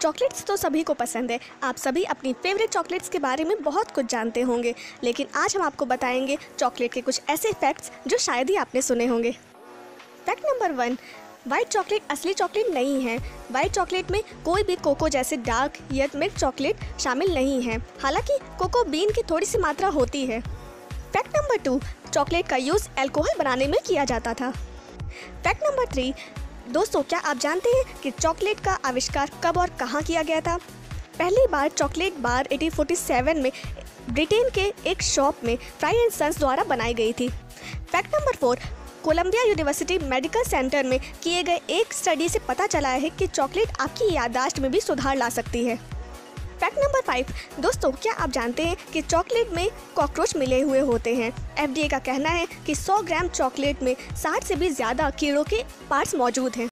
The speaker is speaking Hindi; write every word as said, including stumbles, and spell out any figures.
चॉकलेट्स तो सभी को पसंद है। आप सभी अपनी फेवरेट चॉकलेट्स के बारे में बहुत कुछ जानते होंगे, लेकिन आज हम आपको बताएंगे चॉकलेट के कुछ ऐसे फैक्ट्स जो शायद ही आपने सुने होंगे। Fact number one, white chocolate असली चॉकलेट नहीं है। वाइट चॉकलेट में कोई भी कोको जैसे डार्क या मिल्क चॉकलेट शामिल नहीं है, हालांकि कोको बीन की थोड़ी सी मात्रा होती है। फैक्ट नंबर टू, चॉकलेट का यूज़ अल्कोहल बनाने में किया जाता था। फैक्ट नंबर थ्री, दोस्तों क्या आप जानते हैं कि चॉकलेट का आविष्कार कब और कहाँ किया गया था? पहली बार चॉकलेट बार अठारह सौ सैंतालीस में ब्रिटेन के एक शॉप में फ्राई एंड सन्स द्वारा बनाई गई थी। Fact number four, Columbia University medical center में किए गए एक स्टडी से पता चला है कि चॉकलेट आपकी याददाश्त में भी सुधार ला सकती है। फैक्ट नंबर फाइव, दोस्तों क्या आप जानते हैं कि चॉकलेट में कॉकरोच मिले हुए होते हैं? एफ डी ए का कहना है कि सौ ग्राम चॉकलेट में साठ से भी ज़्यादा कीड़ों के पार्ट्स मौजूद हैं।